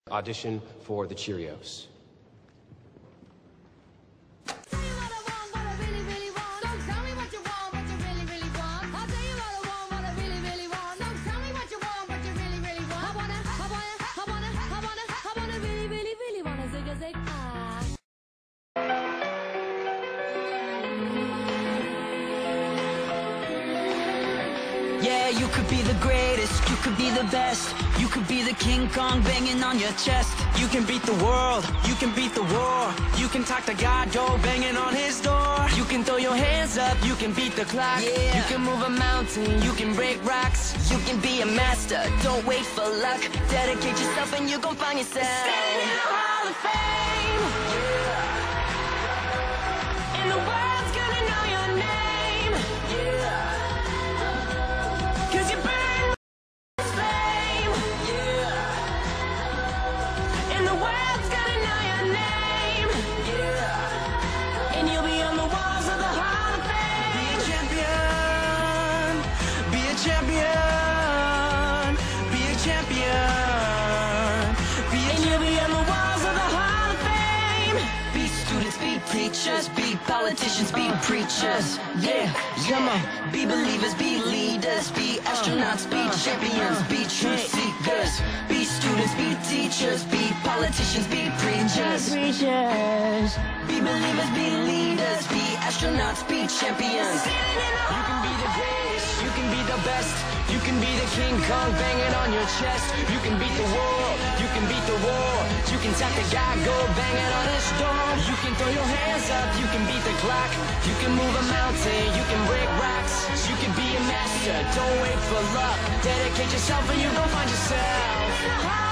Audition for the Cheerios. Yeah, you could be the greatest, you could be the best. You could be the King Kong banging on your chest. You can beat the world, you can beat the war. You can talk to God, go banging on his door. You can throw your hands up, you can beat the clock. Yeah. You can move a mountain, you can break rocks. You can be a master, don't wait for luck. Dedicate yourself and you gon' find yourself. Stand in the Hall of Fame. Yeah. And the world's gonna know your name. Yeah. 'Cause you burn flame. Yeah. And the world's gonna know your name. Yeah. And you'll be on the walls of the Hall of Fame. Be a champion. Be a champion. Be a champion. And you'll be on the walls of the Hall of Fame. Be students, be teachers, be politicians, be preachers. Yeah, come on. Be believers, be leaders, be astronauts, be champions, be truth seekers. Be students, be teachers, be politicians, be preachers. Be believers, be leaders, be astronauts, be champions. You can be the greatest, you can be the best. You can be the King Kong banging on your chest. You can beat the world, you can beat the war. You can tap the guy, go banging on his door. You can throw your hands up, you can beat the clock. You can move a mountain, you can break rocks. You can be a master, don't wait for luck. Dedicate yourself and you gon' find yourself.